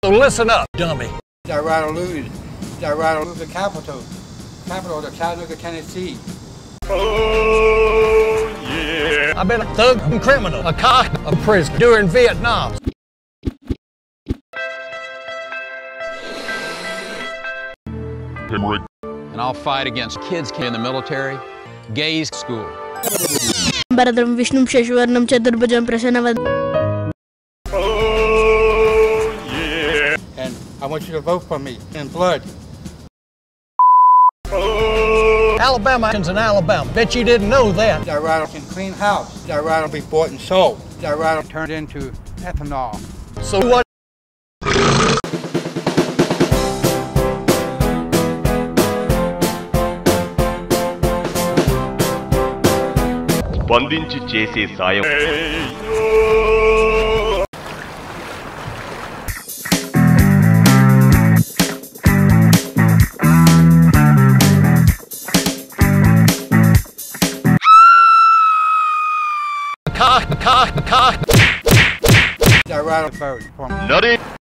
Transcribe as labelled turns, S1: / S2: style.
S1: So listen up, dummy.
S2: I rather lose. I rather lose the capital of Chattanooga, Tennessee.
S1: Oh, yeah. I've been a thug and criminal, a cock, a prisoner during Vietnam.
S3: And I'll fight against kids in the military, gays school.
S4: Bharadram Vishnum Shashvarnam Chaturbhujam Prasanavad.
S1: Oh, yeah.
S2: And I want you to vote for me in blood.
S1: Oh. Alabama's in Alabama. Bet you didn't know that.
S2: I rather can clean house. I rather be bought and sold. I rather turned into ethanol.
S1: So what?
S5: స్పందించి చేసే సాయం
S1: Cock.
S2: I rather vote for me.
S5: నరే